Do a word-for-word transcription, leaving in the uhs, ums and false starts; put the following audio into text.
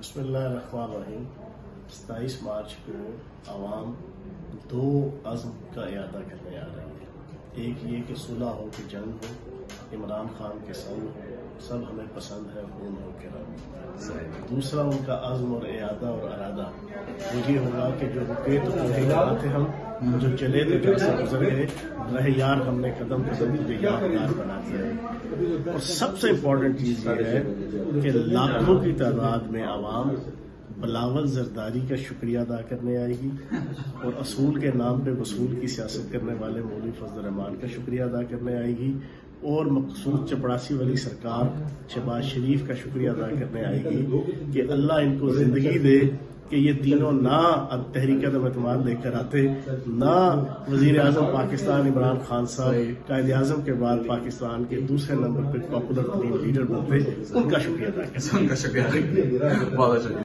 بسم اللہ الرحمن الرحیم. ستائیس مارچ کو عوام دو عزم کا اعادہ کرنے آ رہی ہے. ایک یہ کہ صلح ہو کہ جنگ ہو، عمران خان کے سنگ ہو، سب ہمیں پسند ہے خون ہو کے رنگ. دوسرا ان کا عزم اور اعادہ اور ارادہ وہ یہ ہوگا کہ جو رکے تو تمہیں یاد تھے ہم، جو چلے تو جب سے گزر گئے، رہے یار ہم نے قدم قدم تجھے یادگار بناتے ہیں. اور سب سے امپورٹنٹ چیز یہ ہے کہ لاکھوں کی تعداد میں عوام بلاول زرداری کا شکریہ ادا کرنے آئے گی اور اصول کے نام پہ وصول کی سیاست کرنے والے مولوی فضل الرحمان کا شکریہ ادا کرنے آئے گی اور مقصود چپڑاسی والی سرکار شہباز شریف کا شکریہ ادا کرنے آئے گی کہ اللہ ان کو زندگی دے کہ یہ تینوں نہ تحریک عدم اعتماد لے کر آتے، نہ وزیر اعظم پاکستان عمران خان صاحب قائد اعظم کے بعد پاکستان کے دوسرے نمبر پہ پاپولر ترین لیڈر بنتے. ان کا شکریہ ادا کرتے.